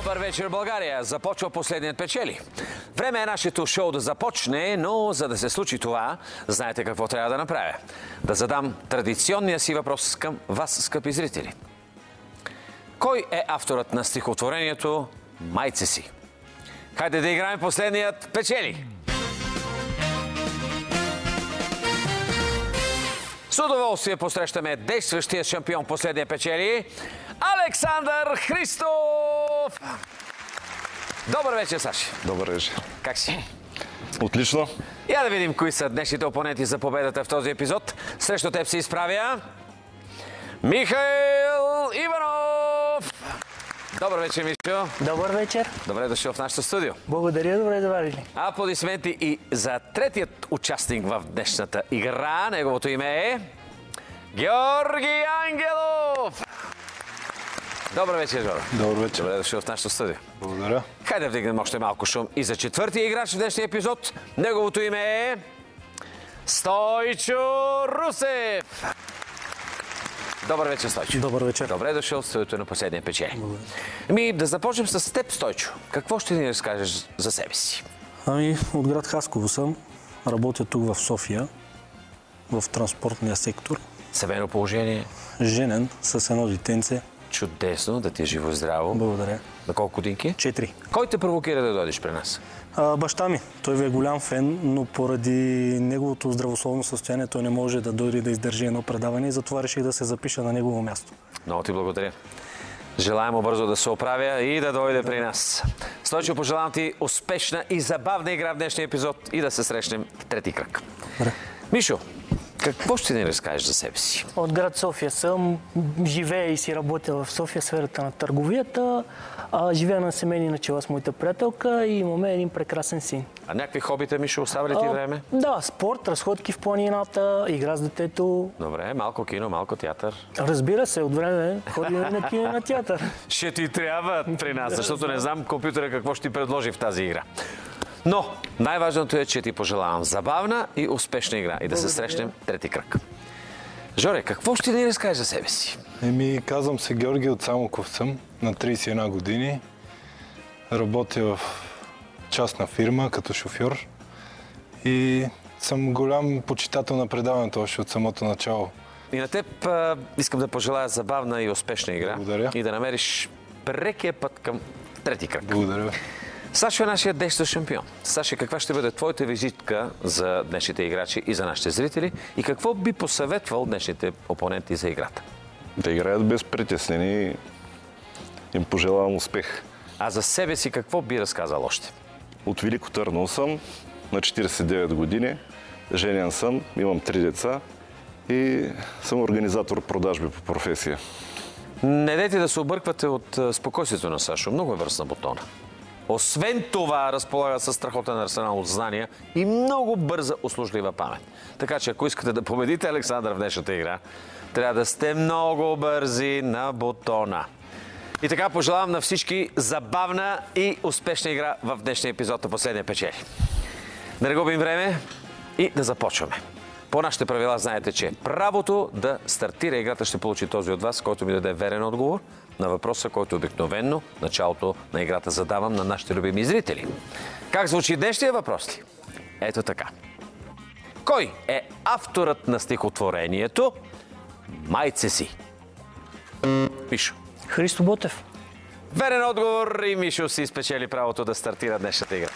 Добър вечер, България! Започва последният печели. Време е нашето шоу да започне, но за да се случи това, знаете какво трябва да направя. Да задам традиционния си въпрос към вас, скъпи зрители. Кой е авторът на стихотворението "Майце си"? Хайде да играем последният печели! С удоволствие посрещаме действащия шампион последния печели Александър Христов! Добър вечер, Саши! Добър вечер. Как си? Отлично. Я да видим кои са днешните опоненти за победата в този епизод. Срещу теб се изправя Михаил Иванов! Добър вечер, Мишо! Добър вечер! Добре дошъл в нашото студио. Благодаря, добре заварили. Аплодисменти и за третият участник в днешната игра. Неговото име е Георги Ангелов! Добър вечер, Жоро. Добър вечер. Добре дошъл в нашото студио. Благодаря. Хайде да вдигнем още малко шум и за четвъртия играч в днешния епизод. Неговото име е Стойчо Русев! Добър вечер, Стойчо. Добър вечер. Добре дошъл в студиото на последния печели. Ами да започнем с теб, Стойчо. Какво ще ни разкажеш за себе си? Ами, от град Хасково съм. Работя тук в София, в транспортния сектор. Семейно положение? Женен, с едно детенце. Чудесно, да ти е живо и здраво. Благодаря. На колко годинки? 4. Кой те провокира да дойдеш при нас? Баща ми. Той ви е голям фен, но поради неговото здравословно състояние той не може да дойде да издържи едно предаване и затова реших да се запиша на негово място. Много ти благодаря. Желаем му бързо да се оправя и да дойде при нас. Стойчо, пожелавам ти успешна и забавна игра в днешния епизод и да се срещнем в трети кръг. Добре. Мишо, какво ще ни разкажеш за себе си? От град София съм. Живея и си работя в София, сферата на търговията. Живея на семейни начала с моята приятелка и имаме един прекрасен син. А някакви хобита, Мишо, остава ли ти време? Да, спорт, разходки в планината, игра с детето. Добре, малко кино, малко театър. Разбира се, от време ходим на кино и на театър. Ще ти трябва при нас, защото не знам компютъра какво ще ти предложи в тази игра. Но най-важното е, че ти пожелавам забавна и успешна игра и да се срещнем трети кръг. Жоре, какво ще ни разкажеш за себе си? Казвам се Георги, от Самоков съм, на 31 години. Работя в частна фирма като шофьор и съм голям почитател на предаването още от самото начало. И на теб искам да пожелая забавна и успешна игра. Благодаря. И да намериш прекия път към трети кръг. Благодаря. Сашо е нашия действащ шампион. Сашо, каква ще бъде твоята визитка за днешните играчи и за нашите зрители? И какво би посъветвал днешните опоненти за играта? Да играят без притеснени и им пожелавам успех. А за себе си какво би разказал още? От Велико Търново съм, на 49 години, женен съм, имам 3 деца и съм организатор продажби по професия. Не дайте да се обърквате от спокойствието на Сашо. Много е бърз на бутона. Освен това, разполага със страхотен арсенал от знания и много бърза, услужлива памет. Така че, ако искате да победите Александър в днешната игра, трябва да сте много бързи на бутона. И така пожелавам на всички забавна и успешна игра в днешния епизод на последния печели. Да не губим време и да започваме. По нашите правила знаете, че правото да стартира играта ще получи този от вас, който ми даде верен отговор на въпроса, който обикновенно началото на играта задавам на нашите любими зрители. Как звучи днешния въпрос ли? Ето така. Кой е авторът на стихотворението "Майце си"? Мишо. Христо Ботев. Верен отговор и Мишо си спечели правото да стартира днешната игра.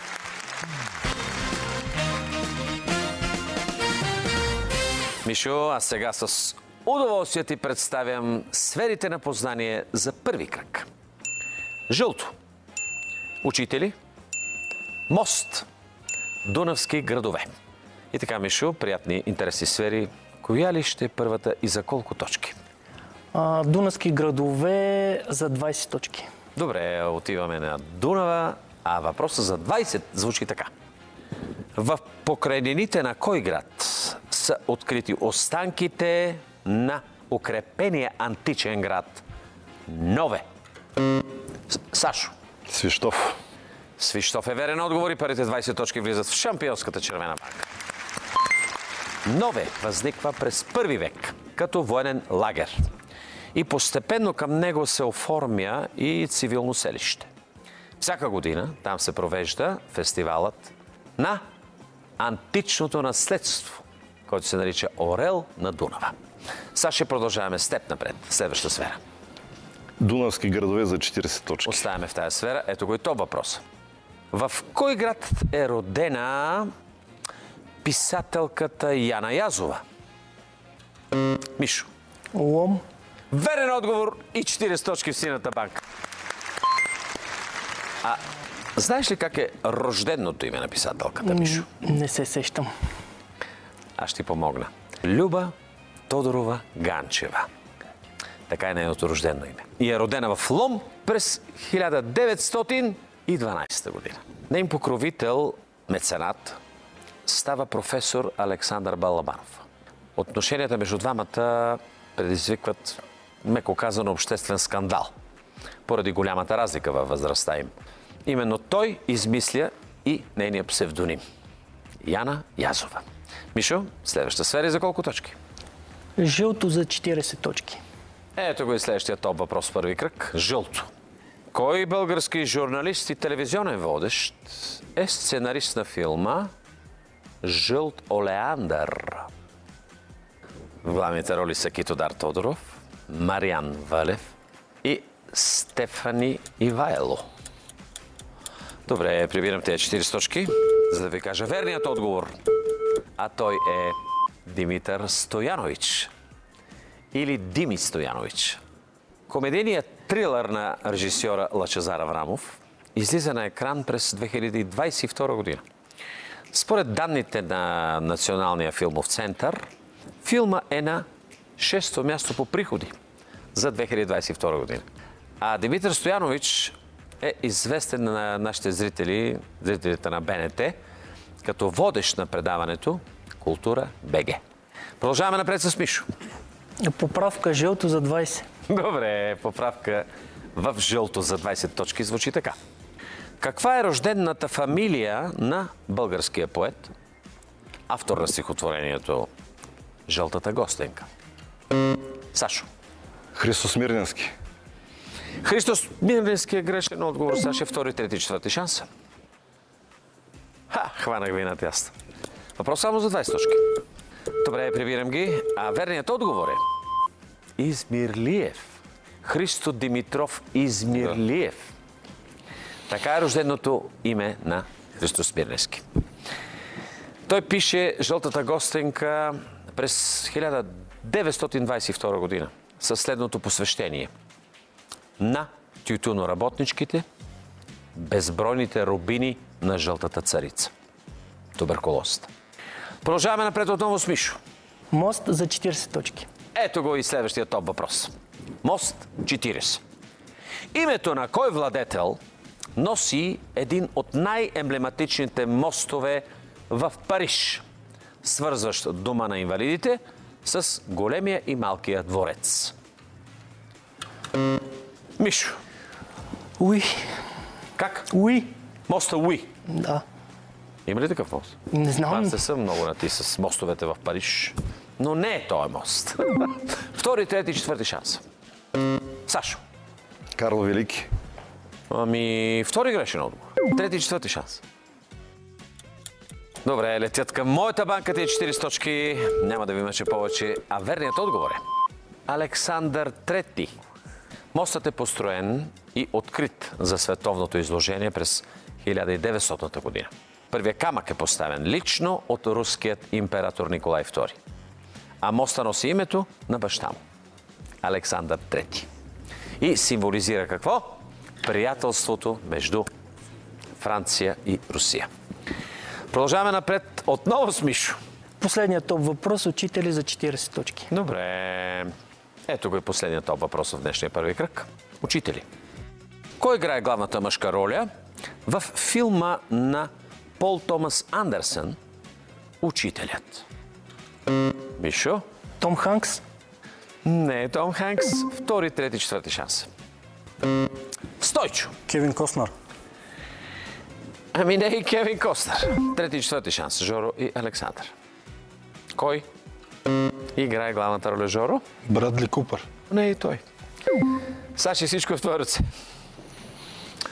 Мишо, а сега с удоволствие ти представям сферите на познание за първи кръг. Жълто. Учители. Мост. Дунавски градове. И така, Мишо, приятни, интересни сфери. Коя ли ще е първата и за колко точки? Дунавски градове за 20 точки. Добре, отиваме на Дунава, а въпросът за 20 звучи така. В покрайнините на кой град са открити останките на укрепения античен град Нове? Сашо. Свищов. Свищов е верен отговор и първите 20 точки влизат в шампионската червена банка. Нове възниква през първи век като военен лагер и постепенно към него се оформя и цивилно селище. Всяка година там се провежда фестивалът на античното наследство, който се нарича Орел на Дунава. Сега ще продължаваме с теб напред. Следваща сфера. Дунавски градове за 40 точки. Оставяме в тази сфера. Ето го и то въпрос. В кой град е родена писателката Яна Язова? Мишо. Лом. Верен отговор и 40 точки в синята банка. А знаеш ли как е рожденото име на писателката, Мишо? Не се сещам. Аз ще ти помогна. Люба Тодорова Ганчева. Така е нейното рождено име. И е родена в Лом през 1912 година. Нейн покровител, меценат, става професор Александър Балабанов. Отношенията между двамата предизвикват, меко казано, обществен скандал, поради голямата разлика във възрастта им. Именно той измисля и нейния псевдоним – Яна Язова. Мишо, следваща сфера и за колко точки? Жълто за 40 точки. Ето го и следващия топ въпрос в първи кръг. Жълто. Кой български журналист и телевизионен водещ е сценарист на филма Жълт Олеандър? В главните роли са Китодар Тодоров, Мариан Валев и Стефани Ивайло. Добре, прибирам тези 40 точки, за да ви кажа верният отговор. А той е Димитър Стоянович. Или Дими Стоянович. Комедийният трилър на режисьора Лъчезар Аврамов излиза на екран през 2022 година. Според данните на Националния филмов център, филма е на 6-то място по приходи за 2022 година. А Димитър Стоянович е известен на нашите зрителите на БНТ, като водещ на предаването Култура БГ. Продължаваме напред с Мишо. Поправка жълто за 20. Добре, поправка в жълто за 20 точки звучи така. Каква е рождената фамилия на българския поет, автор на стихотворението Жълтата гостенка? Сашо. Христо Смирненски. Христо Смирненски е грешен отговор. Саша, втори, трети, четвърти шанс. Хванах ви на тяста. Въпрос само за 20 точки. Добре, прибирам ги. А верният отговор е Измирлиев. Христо Димитров Измирлиев. Така е рожденото име на Христо Смирненски. Той пише Жълтата гостенка през 1922 година със следното посвещение на тютюноработничките, безбройните робини на Жълтата царица. Туберкулозата. Продължаваме напред отново с Мишо. Мост за 40 точки. Ето го и следващия топ въпрос. Мост 40. Името на кой владетел носи един от най-емблематичните мостове в Париж, свързващ Дома на инвалидите с големия и малкия дворец? Мишо. Уи. Как? Уи. Моста Уи. Да. Има ли такъв мост? Не знам. Аз не съм много на ти с мостовете в Париж, но не е този мост. Втори, трети, четвърти шанс. Сашо. Карл Велики. Ами, втори грешен отговор. Трети, четвърти шанс. Добре, летят към моята банка тези 40 точки. Няма да ви мъча повече. А верният отговор е Александър III. Мостът е построен и открит за световното изложение през 1900 година. Първият камък е поставен лично от руският император Николай II. А моста носи името на баща му – Александър III. И символизира какво? Приятелството между Франция и Русия. Продължаваме напред отново с Мишо. Последният топ въпрос. Учители за 40 точки. Добре. Ето го и последният топ въпрос в днешния първи кръг. Учители. Кой играе главната мъжка роля в филма на Пол Томас Андерсън «Учителят»? Мишо? Том Ханкс. Не е Том Ханкс. Втори, трети, четвърти шанс. Стойчо. Кевин Костнър. Ами не и Кевин Костнър. Трети и четвърти шанс. Жоро и Александър. Кой играе главната роля, Жоро? Брадли Купър. Не и той. Саши, всичко е в твоя ръце.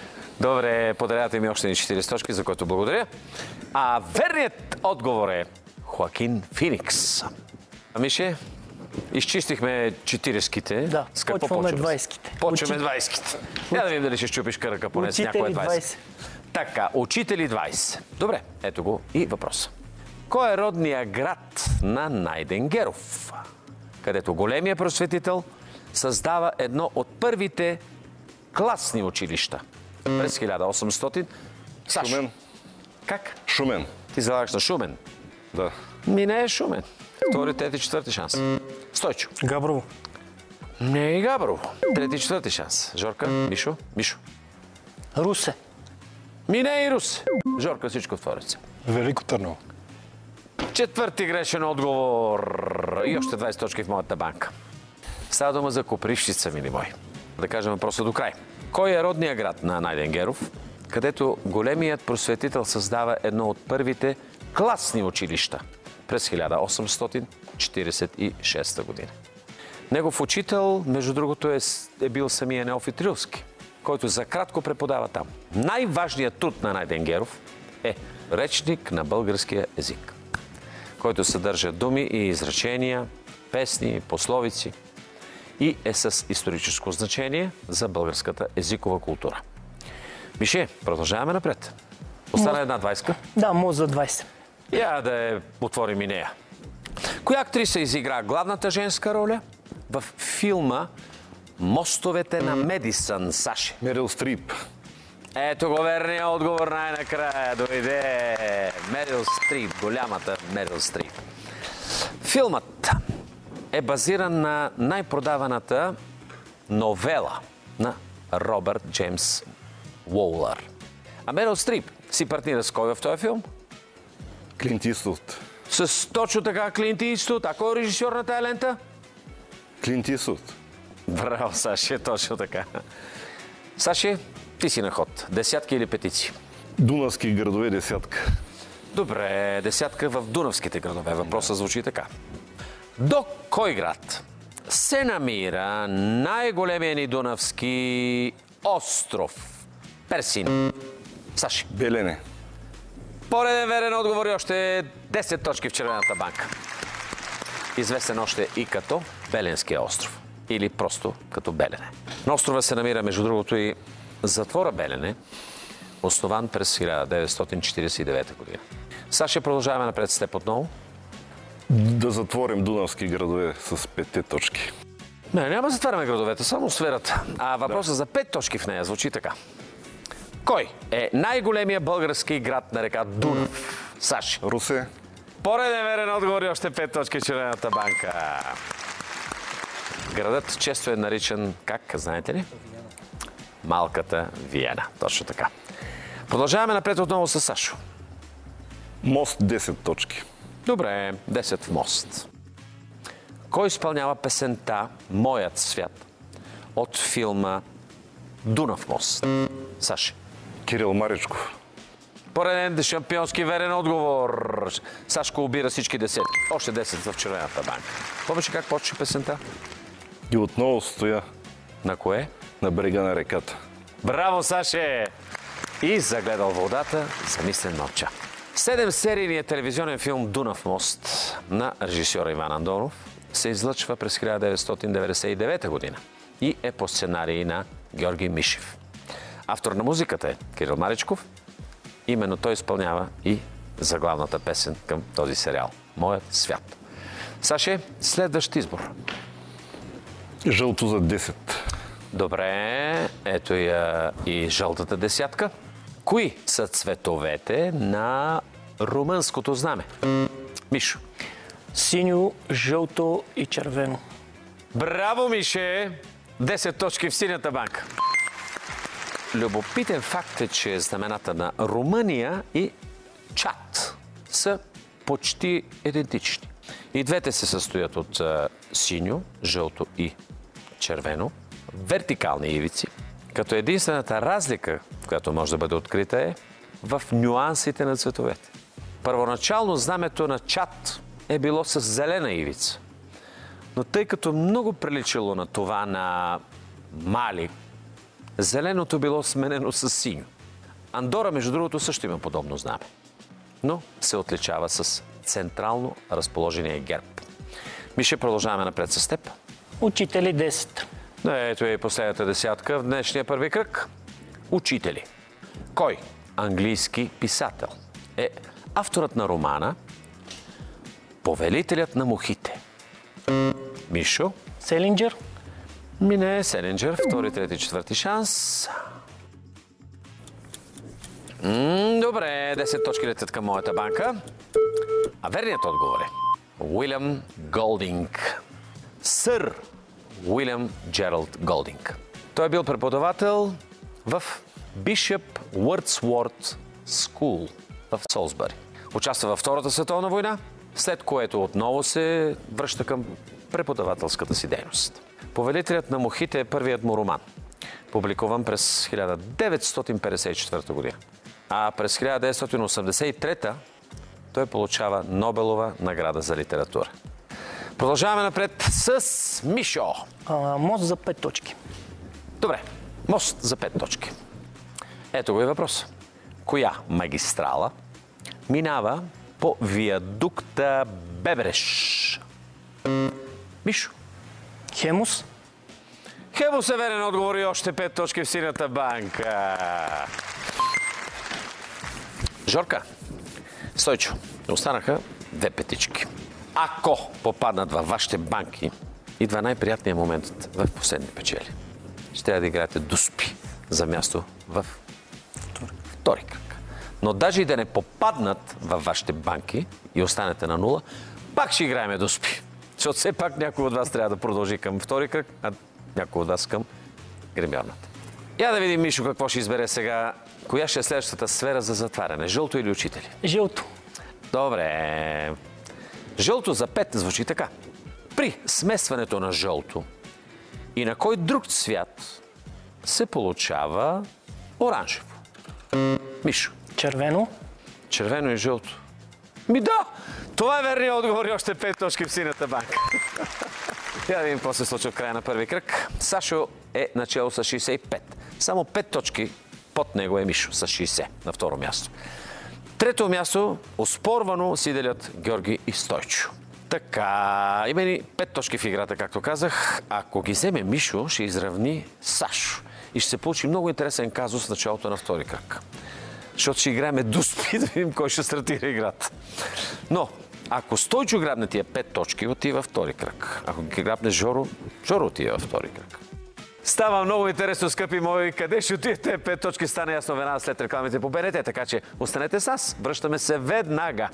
Добре, подарявате ми още 40 точки, за което благодаря. А верният отговор е Хоакин Феникс. Мише, изчистихме 40-ките. Да, С какво почваме почваме? 20-ките. Почваме 20-ките. Я да видим дали ще щупиш кръка поне с някоя Учители 20. Така, учители 20. Добре, ето го и въпрос. Кой е родният град на Найден Геров, където големия просветител създава едно от първите класни училища през 1800? Саш, Шумен. как? Шумен. Ти залагаш на Шумен. Да. Не е Шумен. Втори, трети, четвърти шанс. Стойчо. Габрово. Не е Габрово. Трети, четвърти шанс. Жорка, Мишо, Мишо. Русе. Не е и Рус. Жорка, всичко в твореца. Велико Търново. Четвърти грешен отговор. И още 20 точки в моята банка. Става дума за Копривщица, мили мои. Да кажем въпроса до край. Кой е родният град на Найден Геров, където големият просветител създава едно от първите класни училища през 1846 година? Негов учител, между другото, е бил самия Неофит Рилски, който за кратко преподава там. Най-важният труд на Найден Геров е речник на българския език, който съдържа думи и изречения, песни, пословици и е с историческо значение за българската езикова култура. Мише, продължаваме напред. Остана една 20-ка. Да, може за 20. Я да отворим и нея. Коя актриса изигра главната женска роля в филма "Мостовете на Медисън", Саши? Мерил Стрип. Ето го верния отговор най-накрая. Дойде Мерил Стрип, голямата Мерил Стрип. Филмът е базиран на най-продаваната новела на Робърт Джеймс Уолър. А Мерил Стрип си партнира с кой в този филм? Клинт Иствуд. С точно така Клинт Иствуд. А кой е режисьор на тая лента? Клинт Иствуд. Браво, Саши, точно така. Саши, ти си на ход. Десятки или петици? Дунавски градове десятка. Добре, десятка в дунавските градове. Въпросът звучи така. До кой град се намира най-големия ни дунавски остров? Персин. Саши. Белене. Пореден верен отговор и още 10 точки в червената банка. Известен още и като Беленския остров. Или просто като Белене. На острова се намира, между другото, и затвора Белене, основан през 1949 година. Саша, продължаваме напред с теб отново. Да затворим Дунавски градове с 5 точки. Не, няма да затваряме градовете, само сферата. А въпросът за 5 точки в нея звучи така. Кой е най-големия български град на река Дунав? Саши. Русе. Пореден верен отговор и още 5 точки в червената банка. Градът често е наричан, как, знаете ли? Малката Виена. Точно така. Продължаваме напред отново с Сашо. Мост 10 точки. Добре, 10 в мост. Кой изпълнява песента "Моят свят" от филма "Дунав мост"? Саши. Кирил Маричков. Пореден шампионски верен отговор. Сашко обира всички десетки. Още 10 в червената банка. Помниш как почва песента? И отново стоя На кое? на брега на реката. Браво, Саше! И загледал водата, замислен мълча. 7-серийният телевизионен филм "Дунав мост" на режисьора Иван Андонов се излъчва през 1999 година и е по сценарий на Георги Мишев. Автор на музиката е Кирил Маричков. Именно той изпълнява и заглавната песен към този сериал "Моят свят". Саше, следващ избор. Жълто за 10. Добре, ето я и жълтата десятка. Кои са цветовете на румънското знаме? Мишо. Синьо, жълто и червено. Браво, Мише! 10 точки в синята банка. Любопитен факт е, че знамената на Румъния и Чад са почти идентични. И двете се състоят от синьо, жълто и червено, вертикални ивици, като единствената разлика, която може да бъде открита, е в нюансите на цветовете. Първоначално знамето на Чад е било с зелена ивица, но тъй като много приличало на това на Мали, Зеленото било сменено с синьо. Андора, между другото, също има подобно знаме, но се отличава с централно разположения герб. Мише, продължаваме напред с теб. Учители 10. Ето е последната десятка в днешния първи кръг. Учители. Кой английски писател е авторът на романа Повелителят на мухите? Мишо? Селинджер. Мине Селинджер. Втори, трети, четвърти шанс. Добре, 10 точки летят към моята банка. А верният отговор е Уилям Голдинг. Сър Уилям Джералд Голдинг. Той е бил преподавател в Bishop Wordsworth School в Солсбъри. Участва във Втората световна война, след което отново се връща към преподавателската си дейност. Повелителят на мухите е първият му роман, публикуван през 1954 година. А през 1983 той получава Нобелова награда за литература. Продължаваме напред с Мишо. Мост за 5 точки. Добре, мост за 5 точки. Ето го и въпрос. Коя магистрала минава по виадукта Бебреш? Мишо. Хемус. Хемус е верен отговор и още 5 точки в синята банка. Жорка. Стойчо. Останаха 2 петички. Ако попаднат във вашите банки, идва най-приятният момент в последни печели. Ще трябва да играете дуспи за място в втори кръг. Но даже и да не попаднат във вашите банки и останете на нула, пак ще играем дуспи. Защото все пак някой от вас трябва да продължи към втори кръг, а някой от вас към гримьорната. Я да видим, Мишо, какво ще избере сега. Коя ще е следващата сфера за затваряне? Жълто или учители? Жълто. Добре. Жълто за 5 звучи така. При смесването на жълто и на кой друг цвят се получава оранжево? Мишо. Червено. Червено и жълто. Ми да! Това е верният отговор и още 5 точки в синята банка. Я да видим какво се случва в края на първи кръг. Сашо е начало с 65. Само 5 точки под него е Мишо с 60 на второ място. Трето място оспорвано си делят Георги и Стойчо. Така, има ни 5 точки в играта, както казах. Ако ги вземе Мишо, ще изравни Сашо. И ще се получи много интересен казус в началото на втори кръг. Защото ще играем дуспи, да видим кой ще стартира играта. Но, ако Стойчо грабне тия 5 точки, отива във втори кръг. Ако ги грабне Жоро, Жоро отива във втори кръг. Става много интересно, скъпи мои. Къде ще отидете 5 точки, стане ясно веднага след рекламите по БНТ. Така че останете с нас. Връщаме се веднага.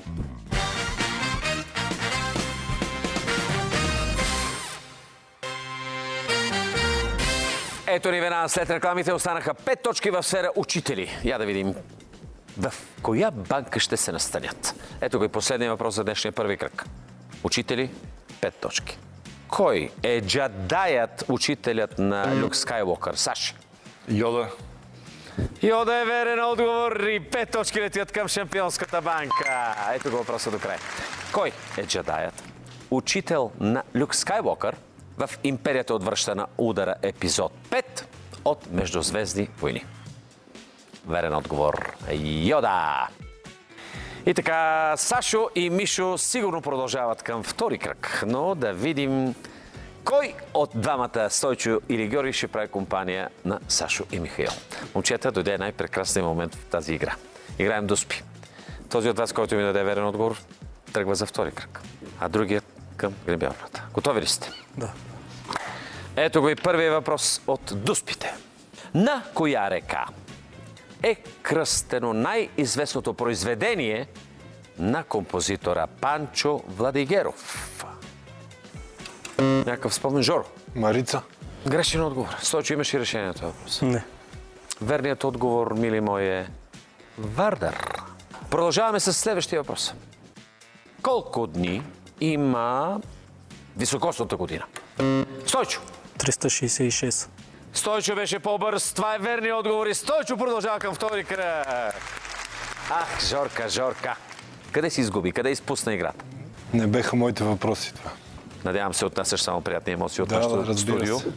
Ето ни веднага след рекламите останаха 5 точки в сфера учители. Я да видим в коя банка ще се настанят. Ето го и последния въпрос за днешния първи кръг. Учители, 5 точки. Кой е джадаят, учителят на Люк Скайуокър? Саши. Йода. Йода е верен отговор и 5 точки летят към шампионската банка. Ето го въпроса до края. Кой е джадаят, учител на Люк Скайуокър в Империята отвръща на удара епизод 5 от Междузвездни войни? Верен отговор. Йода! И така, Сашо и Мишо сигурно продължават към втори кръг. Но да видим кой от двамата, Стойчо или Георги, ще прави компания на Сашо и Михаил. Момчета, дойде най-прекрасният момент в тази игра. Играем дуспи. Този от вас, който ми даде верен отговор, тръгва за втори кръг. А другият към гримьорната. Готови ли сте? Да. Ето го и първият въпрос от дуспите. На коя река е кръстено най-известното произведение на композитора Панчо Владигеров? Някакъв спомен, Жоро? Марица. Грешен отговор. Стойчо, имаш и решение на този въпрос? Не. Верният отговор, мили мои, е Вардар. Продължаваме с следващия въпрос. Колко дни има високосната година? Стойчо. 366. Стойчо беше по-бърз. Това е верният отговор и Стойчо продължава към втори кръг. Ах, Жорка, Жорка. Къде си изгуби? Къде изпусна играта? Не беха моите въпроси това. Надявам се, отнасяш само приятни емоции от Да, нашото разбира студио. се.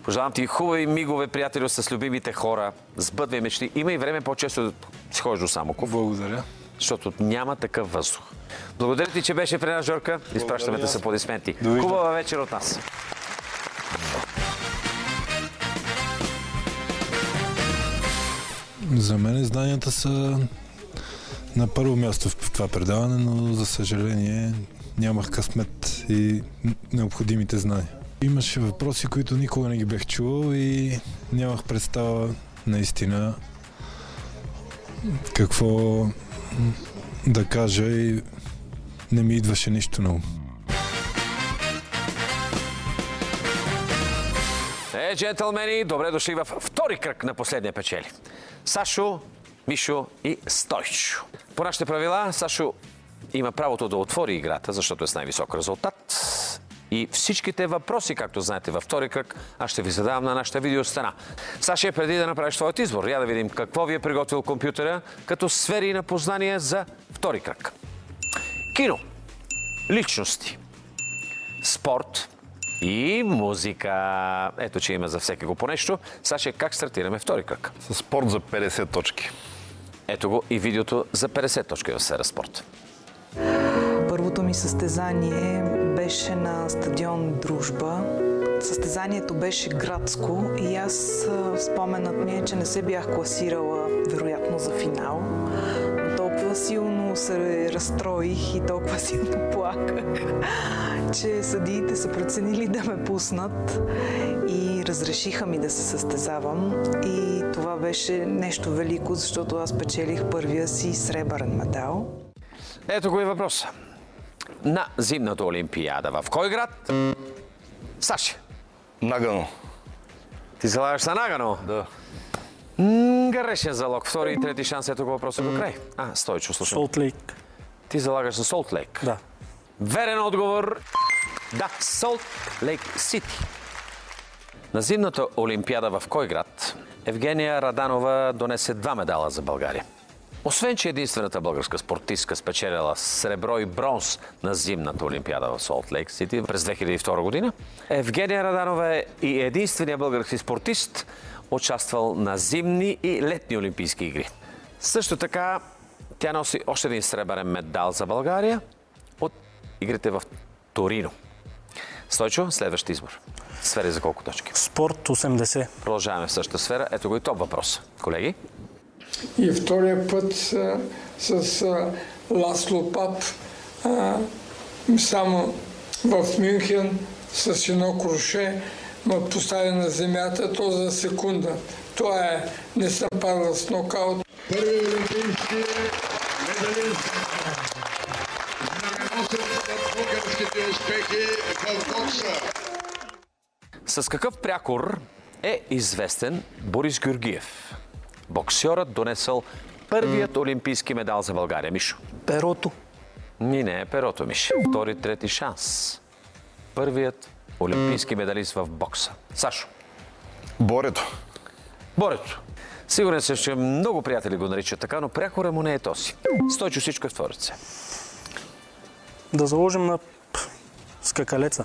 Пожелавам ти хубави мигове, приятели с любимите хора, сбъдвай мечти. Има и време по-често да си ходиш до Самоков. Благодаря. Защото няма такъв въздух. Благодаря ти, че беше при нас, Жорка. Изпращаме те с аплодисменти. Довиждане. Хубава вечер от нас. За мен знанията са на първо място в това предаване, но за съжаление нямах късмет и необходимите знания. Имаше въпроси, които никога не ги бех чувал и нямах представа наистина какво да кажа и не ми идваше нищо на ум. Джентълмени, добре дошли във втори кръг на последния печели. Сашо, Мишо и Стойчо. По нашите правила, Сашо има правото да отвори играта, защото е с най-висок резултат. И всичките въпроси, както знаете, във втори кръг, аз ще ви задавам на нашата видеостена. Саша, преди да направиш твоят избор, я да видим какво ви е приготвил компютъра като сфери на познание за втори кръг. Кино, личности, спорт и музика. Ето, че има за всеки го по нещо. Саша, как стартираме втори кръг? С спорт за 50 точки. Ето го и видеото за 50 точки в сфера спорт. Първото ми състезание беше на стадион Дружба. Състезанието беше градско и аз споменът ми е, че не се бях класирала вероятно за финал. Но толкова силно се разстроих и толкова силно плаках, че съдиите са преценили да ме пуснат и разрешиха ми да се състезавам. И това беше нещо велико, защото аз печелих първия си сребърен медал. Ето го и въпроса. На зимната олимпиада в кой град? Саши. Нагано. Ти залагаш на Нагано? Да. Грешен залог. Втори и трети шанс. Ето го въпроса до край. Стойчо, слушам. Солт Лейк. Ти залагаш на Солт Лейк. Да. Верен отговор. Да, Солт Лейк Сити. На зимната олимпиада в кой град Евгения Раданова донесе 2 медала за България? Освен, че единствената българска спортистка спечелила сребро и бронз на зимната олимпиада в Солт Лейк Сити през 2002 година, Евгения Раданова е и единственият български спортист, участвал на зимни и летни олимпийски игри. Също така, тя носи още един сребърен медал за България от игрите в Торино. Стойчо, следващ избор. Сфери за колко точки? Спорт 80. Продължаваме в същата сфера. Ето го и топ въпрос. Колеги? И втория път с Ласло Пап, само в Мюнхен с едно круше ме постави на земята, то за секунда. Това е, не съм падал с нокаут. Първи олимпийски медалист, знаменосец на българските успехи в бокса. С какъв прякор е известен Борис Георгиев? Боксьорът донесъл първият олимпийски медал за България. Мишо? Перото. Не е перото, Мишо. Втори, трети шанс. Първият олимпийски медалист в бокса. Сашо? Борето. Борето. Сигурен съм, че много приятели го наричат така, но прякора му не е този. Стойчо, всичко е в твое ръце. Да заложим на скакалеца.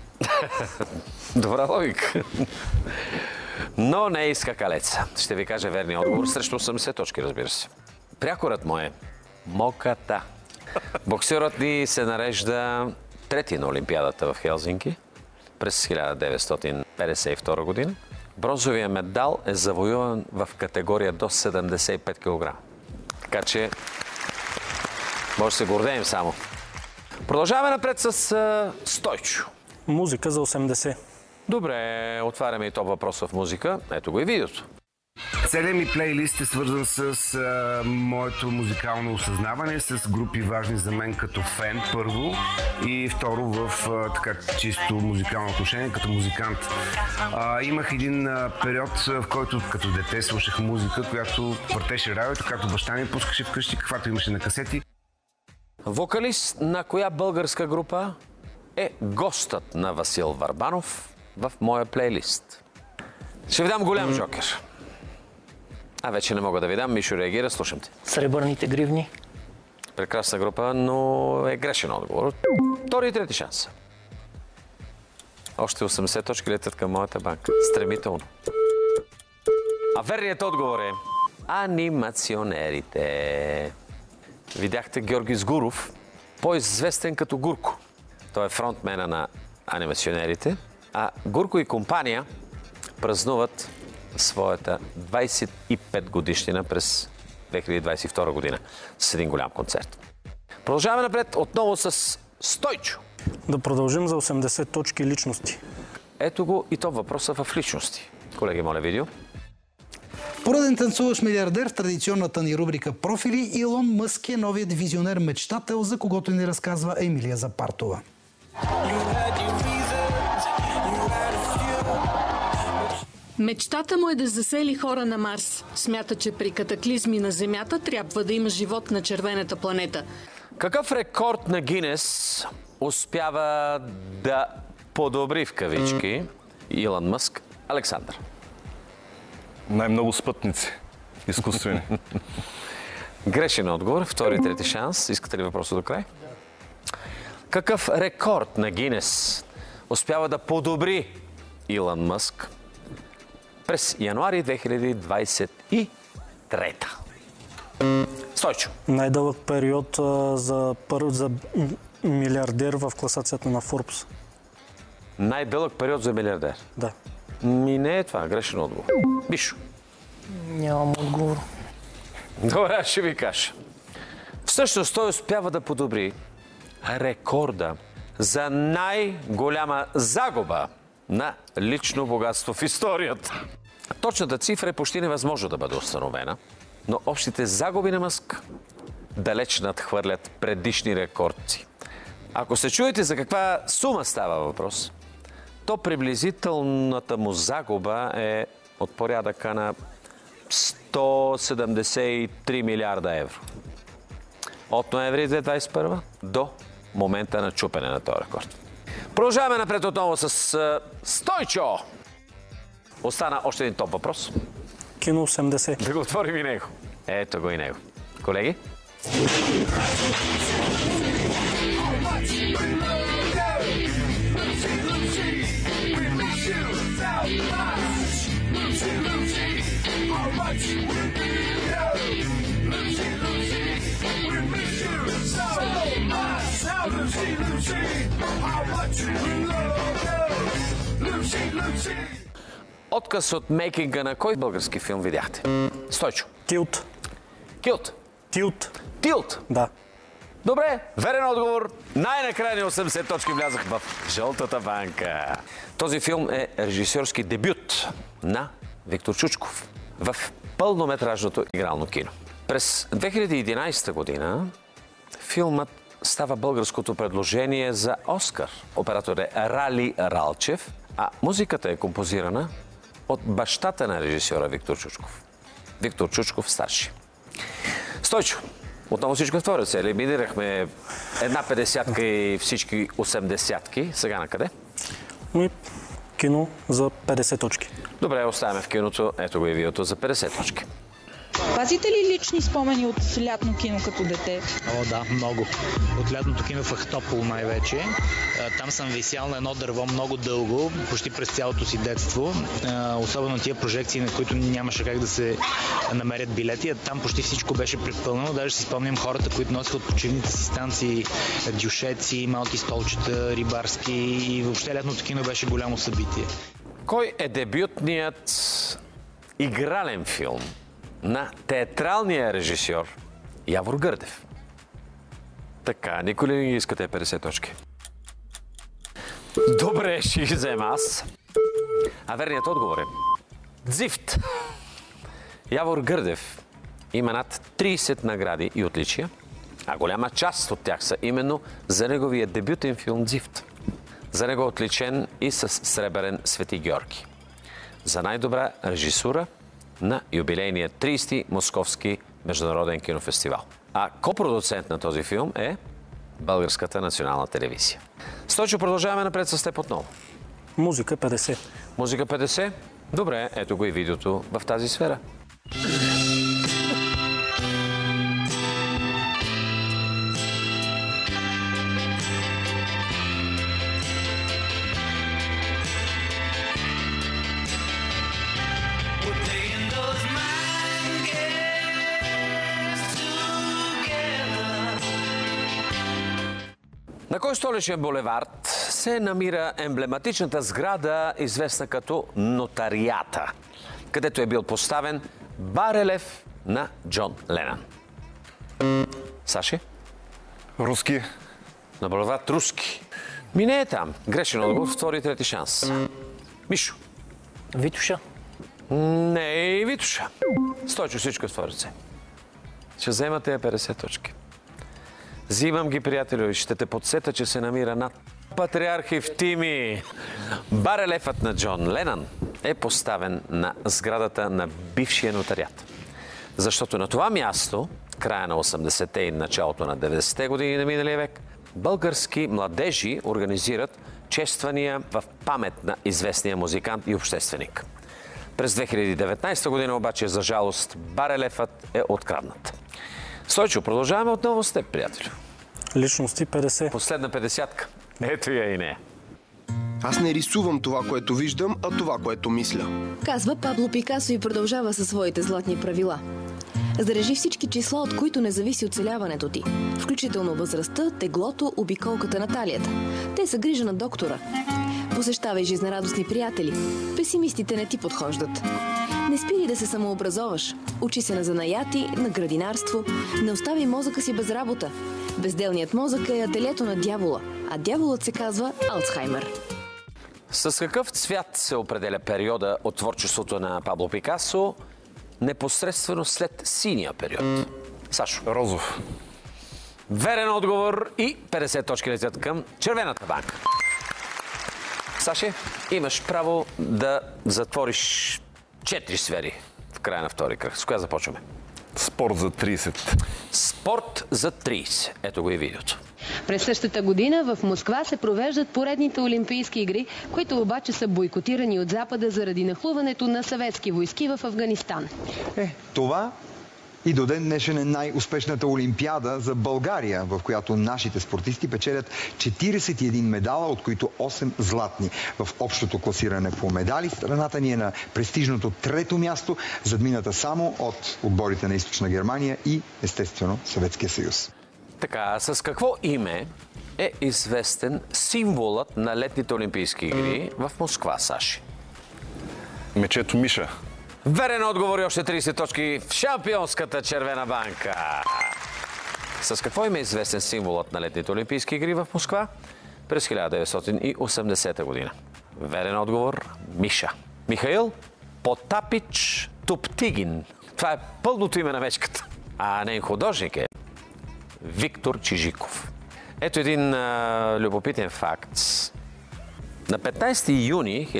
Добра логика. Но не е скакалеца. Ще ви кажа верния отговор срещу 80 точки, разбира се. Прякорът му е моката. Боксерът ни се нарежда трети на Олимпиадата в Хелзинки през 1952 година. Бронзовия медал е завоюван в категория до 75 кг. Така че може да се гордеем само. Продължаваме напред с Стойчо. Музика за 80. Добре, отваряме и топ въпрос в музика. Ето го и видеото. Целият ми плейлист е свързан с моето музикално осъзнаване, с групи важни за мен като фен, първо, и второ в така чисто музикално отношение, като музикант. Имах един период, в който като дете слушах музика, която въртеше радиото, както баща ми пускаше вкъщи, каквато имаше на касети. Вокалист на коя българска група е гостът на Васил Върбанов в моя плейлист? Ще ви дам голям жокер. Вече не мога да ви дам. Мишо реагира, слушам те. Сребърните гривни. Прекрасна група, но е грешен отговор. Втори и трети шанс. Още 80 точки летят към моята банка. Стремително. А верният отговор е анимационерите. Видяхте Георги Сгуров, по-известен като Гурко. Той е фронтмена на анимационерите, а Гурко и компания празнуват своята 25 годишнина през 2022 година с един голям концерт. Продължаваме напред отново с Стойчо. Да продължим за 80 точки личности. Ето го и то въпроса в личности. Колеги, моля видео. Пореден танцуващ милиардер в традиционната ни рубрика Профили, Илон Мъск е новият визионер-мечтател, за когото ни разказва Емилия Запартова. Мечтата му е да засели хора на Марс. Смята, че при катаклизми на Земята трябва да има живот на червената планета. Какъв рекорд на Гинес успява да подобри в кавички Илон Мъск? Александър. Най-много спътници. Изкуствени. Грешен отговор. Втори и трети шанс. Искате ли въпроса до край? Какъв рекорд на Гинес успява да подобри Илон Мъск през януари 2023? Стойчо. Най-дълъг период за милиардер в класацията на Forbes. Най-дълъг период за милиардер? Да. Не е това. Грешен отговор. Мишо. Нямам отговор. Добре, ще ви кажа. Всъщност той успява да подобри рекорда за най-голяма загуба на лично богатство в историята. Точната цифра е почти невъзможно да бъде установена, но общите загуби на Мъск далеч надхвърлят предишни рекордци. Ако се чуете за каква сума става въпрос, то приблизителната му загуба е от порядъка на 173 милиарда евро. От ноември 2021 до момента на чупене на този рекорд. Продължаваме напред отново с Стойчо. Остана още един топ въпрос. Кино 80. Да го отворим и него. Ето го и него. Колеги? Отказ от мейкинга на кой български филм видяхте? Стойчо. Тилт. Килт. Тилт. Тилт. Да. Добре, верен отговор. Най-накрая ни 80 точки влязах в жълтата банка. Този филм е режисьорски дебют на Виктор Чучков в пълнометражното игрално кино. През 2011 година филмът става българското предложение за Оскар. Оператор е Рали Ралчев, а музиката е композирана от бащата на режисьора Виктор Чучков. Виктор Чучков старши. Стойчо, отново всичко в твоя ръце. Елиминирахме една 50-ка и всички 80-ки. Сега на къде? Кино за 50 точки. Добре, оставяме в киното. Ето го и видеото за 50 точки. Пазите ли лични спомени от лятно кино като дете? О, да, много. От лятното кино в Ахтопол най-вече. Там съм висял на едно дърво много дълго, почти през цялото си детство. Особено тия прожекции, на които нямаше как да се намерят билети. Там почти всичко беше препълнено. Даже си спомням хората, които носят от почивните си станции дюшеци, малки столчета, рибарски и въобще лятното кино беше голямо събитие. Кой е дебютният игрален филм на театралния режисьор Явор Гърдев? Така, никой ли не искате 50 точки? Добре, ще ги взема аз. А верният отговор е Дзифт. Явор Гърдев има над 30 награди и отличия, а голяма част от тях са именно за неговия дебютен филм Дзифт. За него е отличен и с сребърен Свети Георги. За най-добра режисура на юбилейния 30-ти Московски международен кинофестивал. А копродуцент на този филм е Българската национална телевизия. Стойчо, продължаваме напред с теб отново. Музика 50. Музика 50? Добре, ето го и видеото в тази сфера. На кой столичен булевард се намира емблематичната сграда, известна като Нотариата, където е бил поставен барелев на Джон Ленън? Саши? Руски. На булевард Руски. Ми не е там. Грешен отговор, втори и трети шанс. Мишо? Витуша. Не е и Витуша. Стойчо, всичко е в твои ръце. Ще вземате 50 точки. Взимам ги, приятелю, и ще те подсета, че се намира над Патриарх Евтимий. Барелефът на Джон Ленън е поставен на сградата на бившия нотариат. Защото на това място, края на 80-те и началото на 90-те години на миналия век, български младежи организират чествания в памет на известния музикант и общественик. През 2019 година обаче, за жалост, барелефът е откраднат. Стойчо, продължаваме отново с теб, приятелю. Личности 50. Последна 50-ка. Ето я и нея. Аз не рисувам това, което виждам, а това, което мисля. Казва Пабло Пикасо и продължава със своите златни правила. Зарежи всички числа, от които не зависи оцеляването ти. Включително възрастта, теглото, обиколката на талията. Те са грижа на доктора. Посещавай жизнерадостни приятели. Песимистите не ти подхождат. Не спири да се самообразоваш. Учи се на занаяти, на градинарство. Не остави мозъка си без работа. Безделният мозък е ателието на дявола, а дяволът се казва Алцхаймер. С какъв цвят се определя периода от творчеството на Пабло Пикасо непосредствено след синия период? Сашо? Розов. Верен отговор и 50 точки летят към червената банка. Саши, имаш право да затвориш 4 сфери в края на втори кръг. С коя започваме? Спорт за 30. Спорт за 30. Ето го и видеото. През същата година в Москва се провеждат поредните Олимпийски игри, които обаче са бойкотирани от Запада заради нахлуването на съветски войски в Афганистан. Това и до ден днешен е най-успешната Олимпиада за България, в която нашите спортисти печелят 41 медала, от които 8 златни. В общото класиране по медали страната ни е на престижното 3-то място, задмината само от отборите на Източна Германия и, естествено, Съветския съюз. Така, с какво име е известен символът на летните Олимпийски игри в Москва, Саши? Мечето Миша. Верен отговор и още 30 точки в шампионската червена банка. С какво име е известен символът на летните Олимпийски игри в Москва през 1980 година? Верен отговор – Миша. Михаил Потапич Топтигин. Това е пълното име на мечката. А нейн художник е Виктор Чижиков. Ето един любопитен факт. На 15 юни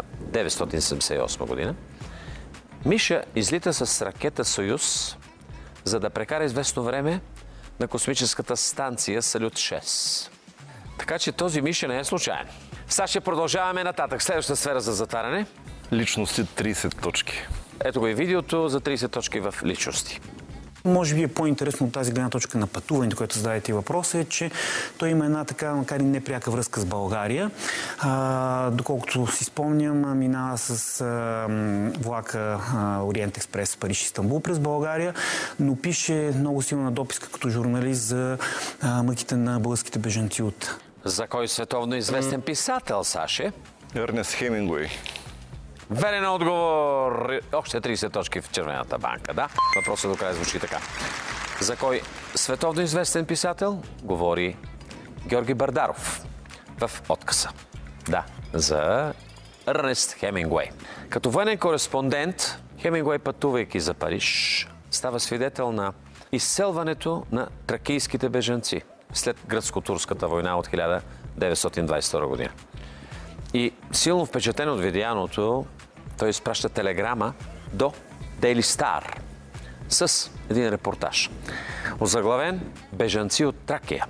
1978 година Миша излита с ракета Союз, за да прекара известно време на космическата станция Салют-6. Така че този Миша не е случайен. Сега ще продължаваме нататък. Следващата сфера за затваряне. Личности 30 точки. Ето го и видеото за 30 точки в личности. Може би е по-интересно от тази гледна точка на пътуването, което зададете и въпроса, е, че той има една така, макар и непряка връзка с България. Доколкото си спомням, минава с влака Ориент Експрес Париж-Истанбул през България, но пише много силна дописка като журналист за мъките на българските бежанци от... За кой световно известен писател, Саше? Ернест Хемингуей. Верен отговор. Още 30 точки в червената банка, да? Въпросът до края звучи така. За кой световно известен писател говори Георги Бардаров в отказа? Да, за Ернест Хемингуей. Като военен кореспондент, Хемингуей, пътувайки за Париж, става свидетел на изселването на тракийските бежанци след гръцко-турската война от 1922 година. И силно впечатлен от видяното, той изпраща телеграма до Daily Star с един репортаж. Озаглавен "Бежанци от Тракия".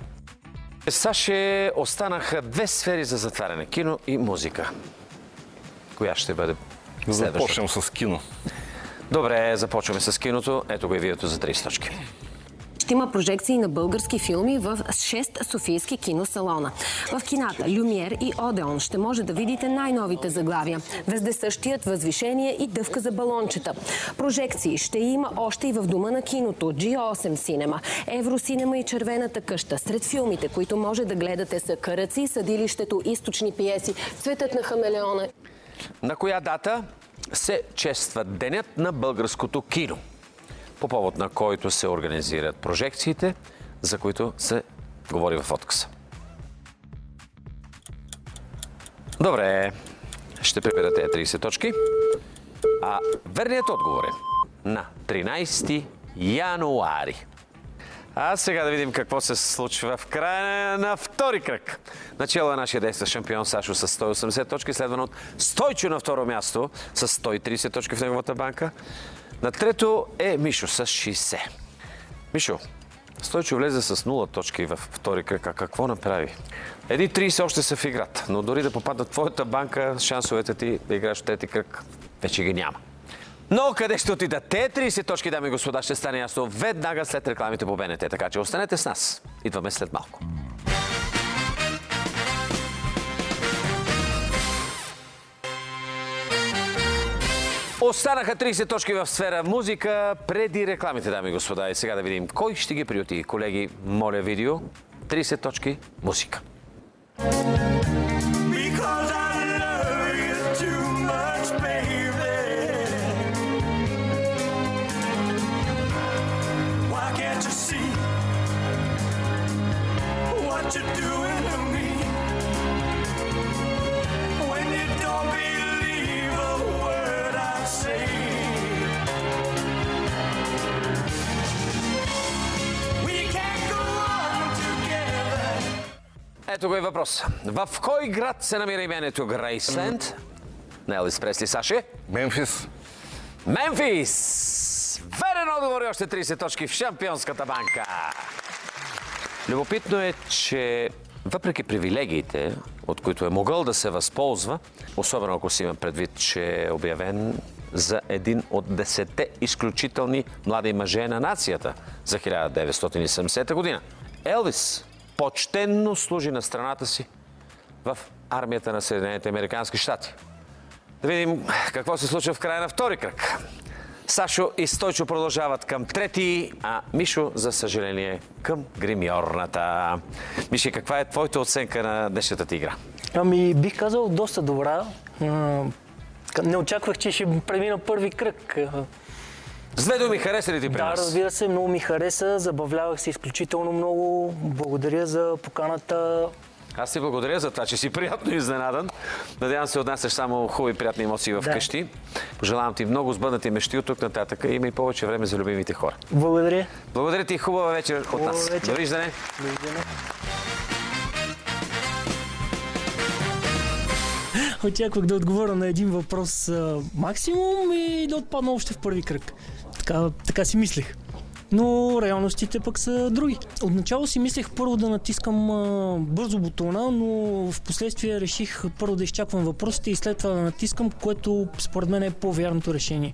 Саше, останаха 2 сфери за затваряне. Кино и музика. Коя ще бъде следващата? Започнем с кино. Добре, започваме с киното. Ето го и видеото за 30 точки. ще има прожекции на български филми в 6 софийски киносалона. В кината Люмиер и Одеон ще може да видите най-новите заглавия. Вездесъщият, Възвишение и Дъвка за балончета. Прожекции ще има още и в Дома на киното, G8 Cinema, Евросинема и Червената къща. Сред филмите, които може да гледате, са Караци, Съдилището, Източни пиеси, Цветът на хамелеона. На коя дата се чества Денят на българското кино, по повод на който се организират прожекциите, за които се говори в откъса? Добре, ще прибера тези 30 точки. А верният отговор е на 13 януари. А сега да видим какво се случва в края на втори кръг. Начало е нашия действащ шампион Сашо с 180 точки, следван от Стойчо на второ място с 130 точки в неговата банка. На трето е Мишо с 60. Мишо, Стойчо влезе с 0 точки в втори кръг. А какво направи? Едни 30 още са в играта, но дори да попаднат в твоята банка, шансовете ти да играеш в трети кръг вече ги няма. Но къде ще отидат те 30 точки, дами и господа, ще стане ясно веднага след рекламите по БНТ. Така че останете с нас. Идваме след малко. Останаха 30 точки в сфера музика преди рекламите, дами и господа. И сега да видим кой ще ги приюти. Колеги, моля видео. 30 точки музика. Ето го и въпрос. В кой град се намира имението Грейсленд? На Елвис Пресли, Саше? Мемфис. Мемфис! Верен отговор и още 30 точки в шампионската банка. Любопитно е, че въпреки привилегиите, от които е могъл да се възползва, особено ако си има предвид, че е обявен за един от 10 изключителни млади мъже на нацията за 1970 година. Елвис почтенно служи на страната си в армията на Съединените американски щати. Да видим какво се случва в края на втори кръг. Сашо и Стойчо продължават към трети, а Мишо, за съжаление, към гримьорната. Миши, каква е твоята оценка на днешната ти игра? Ами, бих казал доста добра. Не очаквах, че ще премина първи кръг. С две думи, хареса ли ти при нас? Да, разбира се, много ми хареса. Забавлявах се изключително много. Благодаря за поканата. Аз ти благодаря за това, че си приятно изненадан. Надявам се, отнасяш само хубави, приятни емоции в къщи. Пожелавам ти много сбъднати мечти от тук нататък. Има и повече време за любимите хора. Благодаря. Благодаря ти. Хубава вечер от нас. Довиждане. Довиждане. Очаквах да отговоря на един въпрос максимум и да отпадна още в първи кръг. Така си мислех. Но реалностите пък са други. Отначало си мислех първо да натискам бързо бутона, но в последствие реших първо да изчаквам въпросите и след това да натискам, което според мен е по-вярното решение.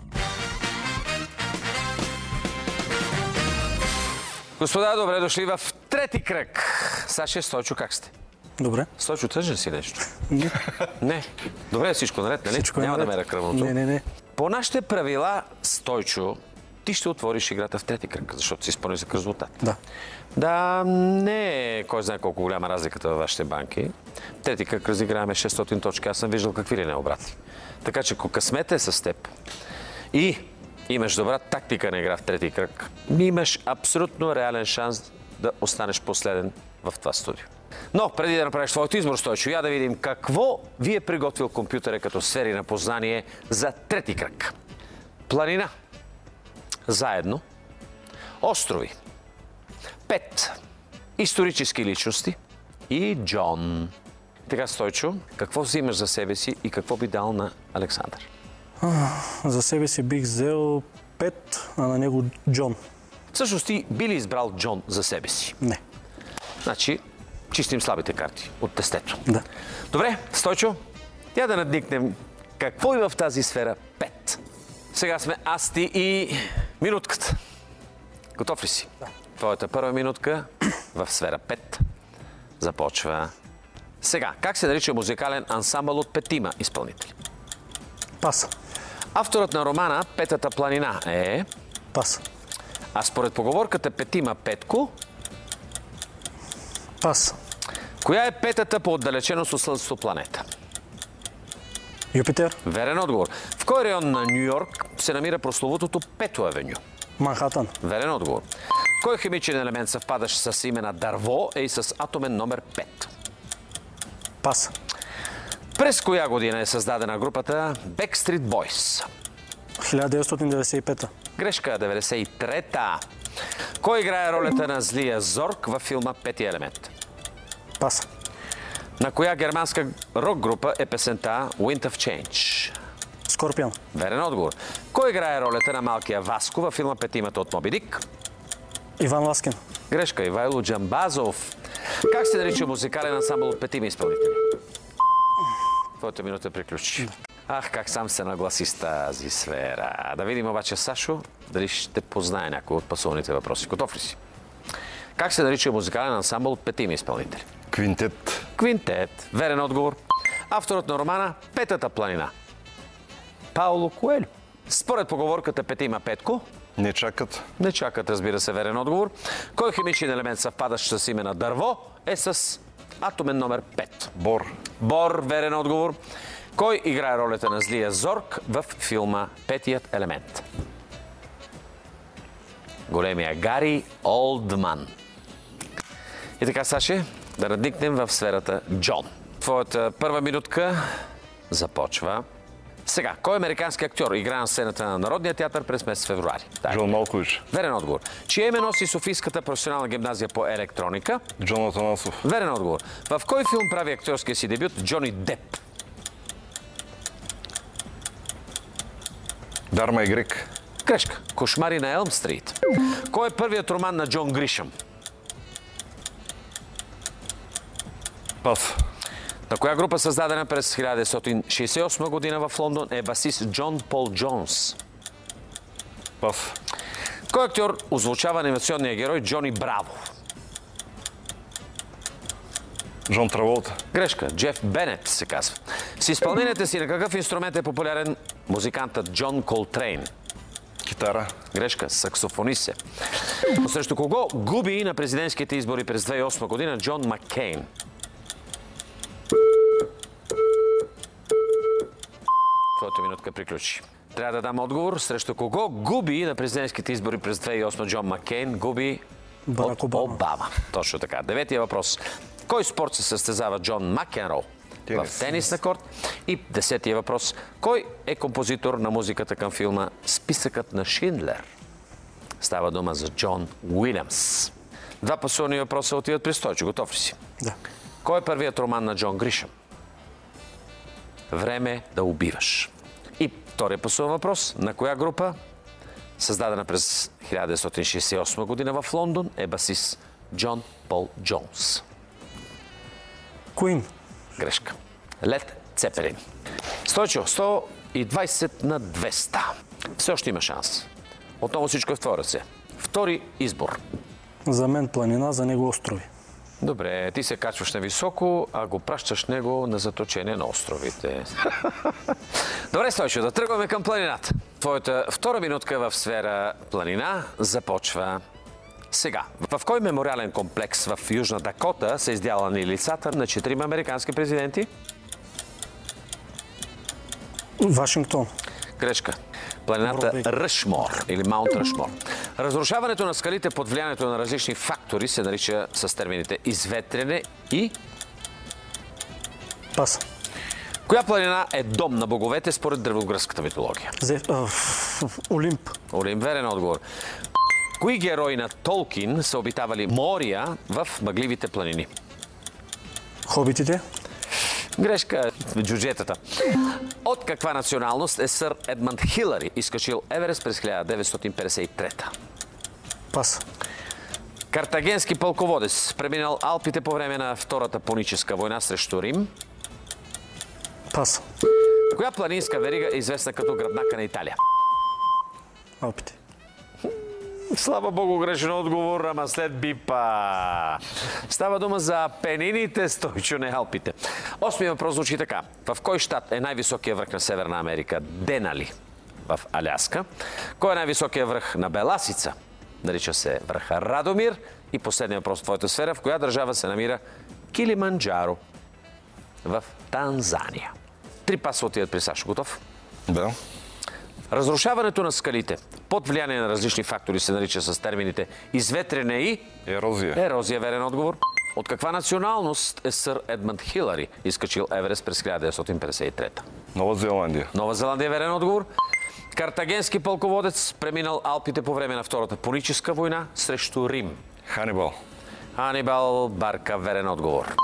Господа, добре дошли в трети кръг. Саше, Стойчо, как сте? Добре. Стойчо, тъжен си нещо? Не. Не. Добре, всичко наред, нали? Всичко Няма наред. да мера кръвното. Не. По нашите правила, Стойчо, ти ще отвориш играта в трети кръг, защото си спонесък резултат. Да. Да, не е кой знае колко голяма разликата във вашите банки. Трети кръг разиграваме 600 точки. Аз съм виждал какви ли не обрати. Така че ако късмет е с теб и имаш добра тактика на игра в трети кръг, имаш абсолютно реален шанс да останеш последен в това студио. Но преди да направиш твоето избор, Стойчо, я да видим какво ви е приготвил компютъра като сфери на познание за трети кръг. Планина. Заедно. Острови. 5 исторически личности и Джон. Така, Стойчо, какво взимаш за себе си и какво би дал на Александър? За себе си бих взел 5, а на него Джон. Всъщност ти би ли избрал Джон за себе си? Не. Значи, чистим слабите карти от тестето. Да. Добре, Стойчо, я да надникнем какво има в тази сфера 5. Сега сме аз, ти и минутката. Готов ли си? Да. Твоята първа минутка в сфера 5 започва сега. Как се нарича музикален ансамбъл от 5 изпълнители? Пас. Авторът на романа Петата планина е... Пас. А според поговорката Петима Петко... Пас. Коя е петата по отдалеченост от Слънцето планета? Юпитер. Верен отговор. В кой район на Ню Йорк се намира прословутото Пето авеню? Манхатън. Верен отговор. Кой химичен елемент, съвпадащ с име на дърво, е и с атомен номер 5? Пас. През коя година е създадена групата Backstreet Boys? 1995. Грешка, 93-та. Кой играе ролята на злия Зорг във филма Пети елемент? Пас. На коя германска рок група е песента Wind of Change? Скорпион. Верен отговор. Кой играе ролята на малкия Васко във филма Петимата от Моби Дик? Иван Ласкин. Грешка, Ивайло Джамбазов. Как се нарича музикален ансамбъл от 5 изпълнители? Твоята минута приключи. Ах, как сам се нагласи с тази сфера. Да видим обаче, Сашо, дали ще познае някой от пасуваните въпроси. Готов ли си? Как се нарича музикален ансамбъл от 5 изпълнители? Квинтет. Квинтет. Верен отговор. Авторът на романа Петата планина. Пауло Коелю. Според поговорката Петима Петко... Не чакат. Не чакат, разбира се, верен отговор. Кой химичен елемент, съвпадащ с име на дърво, е с атомен номер 5? Бор. Бор, верен отговор. Кой играе ролята на злия Зорг в филма Петият елемент? Големия Гари Олдман. И така, Саше, да надникнем в сферата Джон. Твоята първа минутка започва сега. Кой американски актьор играе на сцената на Народния театър през месец февруари? Джон Малкович. Верен отговор. Чие име носи Софийската професионална гимназия по електроника? Джон Атанасов. Верен отговор. В кой филм прави актьорския си дебют Джони Деп? Дарма и Грек. Грешка. Кошмари на Елм Стрит. Кой е първият роман на Джон Гришъм? Пас. На коя група, създадена през 1968 година в Лондон, е басист Джон Пол Джонс? Пас. Кой актьор озвучава анимационния герой Джони Браво? Джон Траволта. Грешка. Джеф Бенет се казва. С изпълнението си на какъв инструмент е популярен музикантът Джон Колтрейн? Китара. Грешка. Саксофонист е. Срещу кого губи на президентските избори през 2008 година Джон Маккейн? Твоята минутка приключи. Трябва да дам отговор. Срещу кого губи на президентските избори през 2008 Джон Маккейн? Губи Барак от Обама. Точно така. Деветия въпрос. Кой спорт се състезава Джон Макенроу? В тенис на корт. И 10-тия въпрос. Кой е композитор на музиката към филма Списъкът на Шиндлер? Става дума за Джон Уилямс. Два пасувани въпроса отиват при Стойчо. Готов ли си? Да. Кой е първият роман на Джон Гришъм? Време да убиваш. И втория пасуван въпрос. На коя група, създадена през 1968 година в Лондон, е басист Джон Пол Джонс? Куин. Грешка. Лед Цепелин. Стойчо, 120 на 200. Все още има шанс. Отново всичко е в твоя ръце. Втори избор. За мен планина, за него острови. Добре, ти се качваш на високо, а го пращаш него на заточение на островите. Добре, Стойчо, да тръгваме към планината. Твоята втора минутка в сфера планина започва сега. В кой мемориален комплекс в Южна Дакота са издялани лицата на 4 американски президенти? Вашингтон. Грешка. Планината Ръшмор или Маунт Ръшмор. Разрушаването на скалите под влиянието на различни фактори се нарича с термините изветряне и... Пас. Коя планина е дом на боговете според древногръцката митология? Олимп. Олимп, верен отговор. Кои герои на Толкин са обитавали Мория в мъгливите планини? Хобитите. Грешка. Джуджетата. От каква националност е сър Едмънд Хилари, изкачил Еверест през 1953? Пас. Картагенски пълководец, преминал Алпите по време на Втората пуническа война срещу Рим? Пас. Коя планинска верига е известна като гръбнака на Италия? Алпите. Слава Богу, грешен отговор, ама след бипа. Става дума за Пенините, Стойчо, не Алпите. Осми въпрос звучи така. В кой щат е най-високия връх на Северна Америка? Денали в Аляска. Кой е най-високия връх на Беласица? Нарича се връха Радомир. И последния въпрос в твоята сфера. В коя държава се намира Килиманджаро? В Танзания. 3 паса отиват при Сашо. Готов? Да. Разрушаването на скалите под влияние на различни фактори се нарича с термините изветрене и... Ерозия. Ерозия, верен отговор. От каква националност е сър Едмънд Хилари, изкачил Еверест през 1953? Нова Зеландия. Нова Зеландия, верен отговор. Картагенски пълководец преминал Алпите по време на Втората пуническа война срещу Рим. Ханибал. Ханибал Барка, верен отговор.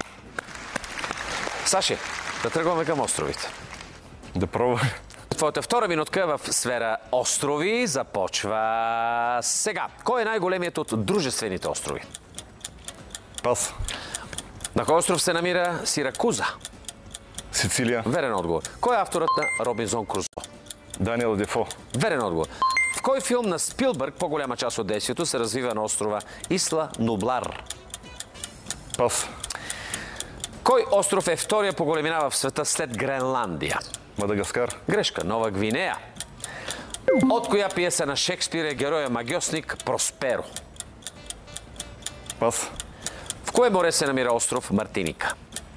Саше, да тръгваме към островите. Да пробваме. Твоята втора минутка в сфера острови започва сега. Кой е най-големият от дружествените острови? Пас. На кой остров се намира Сиракуза? Сицилия. Верен отговор. Кой е авторът на Робинзон Крузо? Даниел Дефо. Верен отговор. В кой филм на Спилбърг по-голяма част от действието се развива на острова Исла Нублар? Пас. Кой остров е втория по големина в света след Гренландия? Мадагаскар. Грешка. Нова Гвинея. От коя пиеса на Шекспир е героя магьосник Просперо? Пас. В кое море се намира остров Мартиника?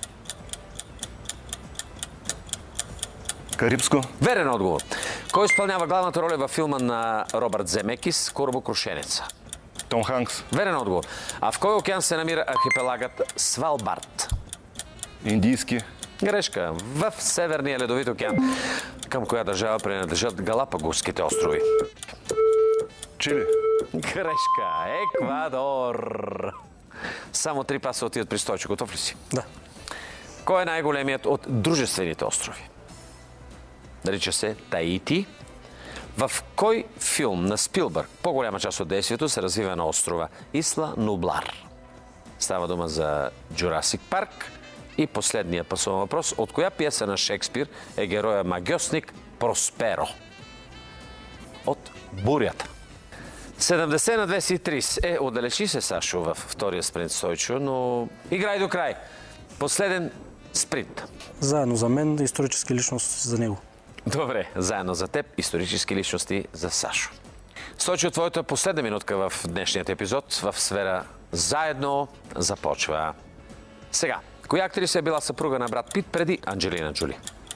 Карибско. Верен отговор. Кой изпълнява главната роля във филма на Робърт Земекис Корабокрушенеца? Том Ханкс. Верен отговор. А в кой океан се намира архипелагът Свалбард? Индийски. Грешка. В Северния ледовит океан. Към коя държава принадлежат Галапагоските острови? Чили. Грешка. Еквадор. Само 3 паса отиват при Стойчо. Готов ли си? Да. Кой е най-големият от дружествените острови? Нарича се Таити. В кой филм на Спилбърг по-голяма част от действието се развива на острова Исла Нублар? Става дума за Джурасик Парк. И последния пасовен въпрос. От коя пиеса на Шекспир е героя магьосник Просперо? От Бурята. 70 на 230. Отдалечи се, Сашо, във втория спринт, Стойчо, но играй до край. Последен спринт. Заедно за мен, исторически личност за него. Добре, заедно за теб, исторически личности за Сашо. Стойчо, твоята последна минутка в днешният епизод в сфера Заедно започва сега. Коя актриса е била съпруга на Брад Пит преди Анджелина Джоли?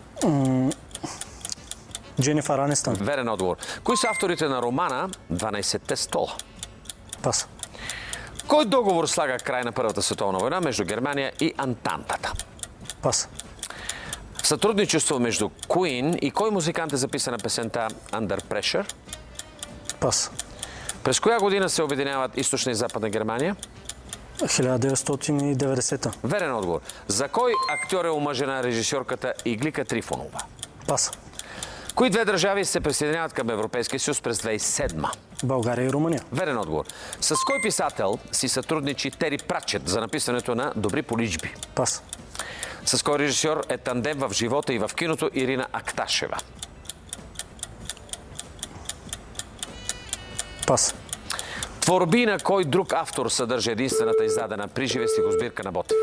Дженифър Анистън. Верен отговор. Кои са авторите на романа 12-те стола? Пас. Кой договор слага край на Първата световна война между Германия и Антантата? Пас. В сътрудничество между Queen и кой музикант е записана песента Under Pressure? Пас. През коя година се обединяват Източна и Западна Германия? 1990-та. Верен отговор. За кой актьор е омъжена режисьорката Иглика Трифонова? Пас. Кои две държави се присъединяват към Европейския съюз през 2007? България и Румъния. Верен отговор. С кой писател си сътрудничи Тери Пратчет за написането на Добри поличби? Пас. С кой режисьор е тандем в живота и в киното Ирина Акташева? Пас. Творби на кой друг автор съдържа единствената издадена приживе стихосбирка на Ботев?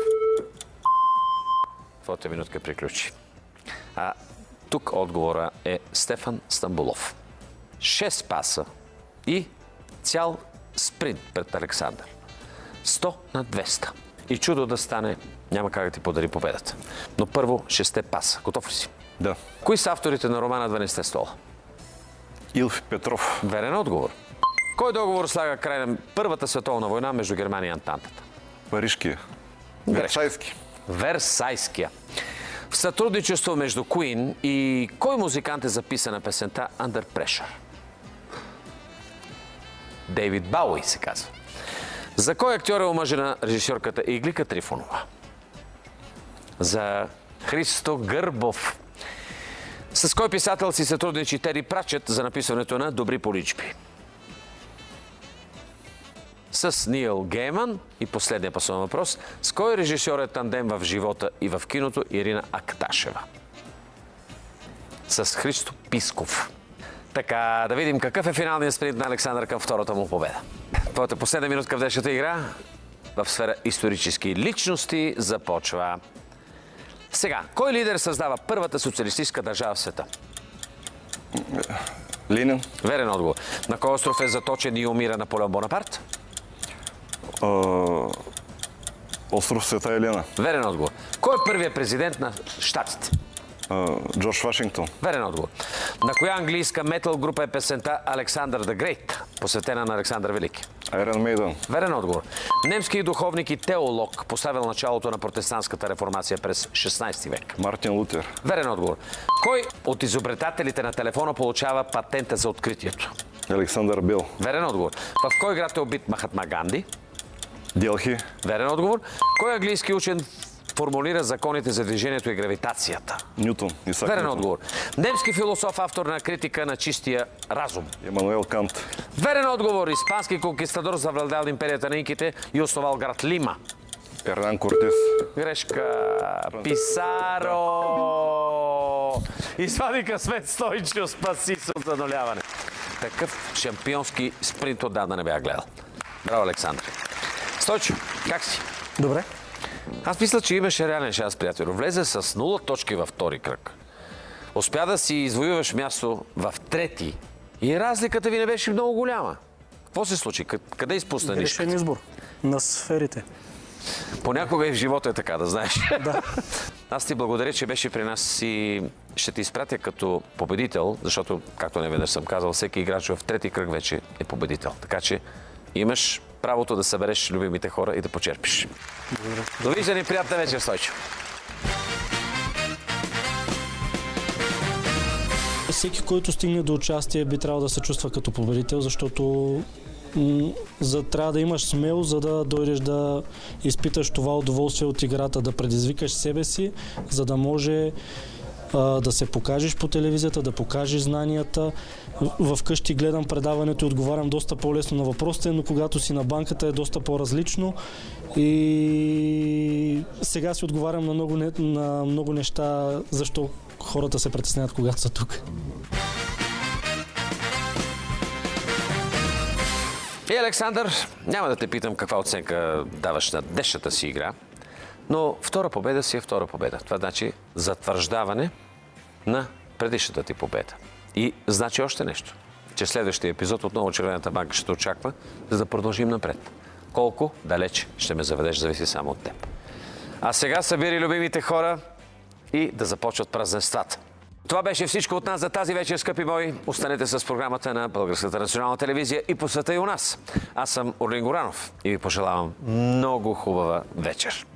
Твоята минутка приключи. Тук отговора е Стефан Стамбулов. 6 паса и цял спринт пред Александър. 100 на 200. И чудо да стане, няма как да ти подари победата. Но първо 6 паса. Готов ли си? Да. Кои са авторите на романа 12 стола? Илф Петров. Верен отговор. Кой договор слага край на Първата световна война между Германия и Антантата? Парижкия. Версайски. Версайския. В сътрудничество между Queen и кой музикант е записана песента Under Pressure? Дейвид Бауи се казва. За кой актьор е омъжена режисьорката Иглика Трифонова? За Христо Гърбов. С кой писател си сътрудничи Тери Пратчет за написването на Добри поличби? С Нил Гейман. И последния пасовен въпрос. С кой режисьор е тандем в живота и в киното Ирина Акташева? С Христо Писков. Така, да видим какъв е финалният спринт на Александър към втората му победа. Твоята последна минутка в днешната игра в сфера исторически личности започва сега. Кой лидер създава първата социалистическа държава в света? Ленин. Верен отговор. На кой остров е заточен и умира Наполеон Бонапарт? Остров Света Елена. Верен отговор. Кой е първият президент на Щатите? Джордж Вашингтон. Верен отговор. На коя английска метал група е песента Александър the Great, посветена на Александър Велики? Iron Maiden. Верен отговор. Немски духовник и теолог поставил началото на протестантската реформация през 16 век? Мартин Лутер. Верен отговор. Кой от изобретателите на телефона получава патента за откритието? Александър Бел. Верен отговор. В кой град е убит Махатма Ганди? Делхи. Верен отговор. Кой английски учен формулира законите за движението и гравитацията? Нютон. Исак Верен Нютон. отговор. Немски философ, автор на критика на чистия разум? Емануел Кант. Верен отговор. Испански конкистадор, завладял империята на инките и основал град Лима? Ернан Кортес. Грешка. Писаро. Извади късмет Стойчо, спаси се от зануляване. Такъв шампионски спринт отдавна не бях гледал. Браво, Александър. Стойчо, как си? Добре. Аз мисля, че имаше реален шанс, приятел. Влезе с 0 точки във втори кръг. Успя да си извоюваш място в трети и разликата ви не беше много голяма. Какво се случи? Къде изпусна нишката? Грешен избор на сферите. Понякога и в живота е така, да знаеш. Да. Аз ти благодаря, че беше при нас и ще ти изпратя като победител, защото, както не веднъж съм казал, всеки играч в трети кръг вече е победител. Така че имаш правото да събереш любимите хора и да почерпиш. Благодаря. Довиждане, приятна вечер, Стойчо. Всеки, който стигне до участие, би трябвало да се чувства като победител, защото трябва да имаш смелост, за да дойдеш да изпиташ това удоволствие от играта, да предизвикаш себе си, за да може да се покажеш по телевизията, да покажеш знанията. Вкъщи гледам предаването и отговарям доста по-лесно на въпросите, но когато си на банката е доста по-различно. И сега си отговарям на много неща, защо хората се притесняват, когато са тук. И, Александър, няма да те питам каква оценка даваш на днешната си игра, но втора победа си е втора победа. Това значи затвърждаване на предишната ти победа. И значи още нещо, че следващия епизод отново Червената банка ще очаква, за да продължим напред. Колко далеч ще ме заведеш, зависи само от теб. А сега събери любимите хора и да започват празненствата. Това беше всичко от нас за тази вечер, скъпи мои. Останете с програмата на Българската национална телевизия и по света и у нас. Аз съм Орлин Горанов и ви пожелавам много хубава вечер.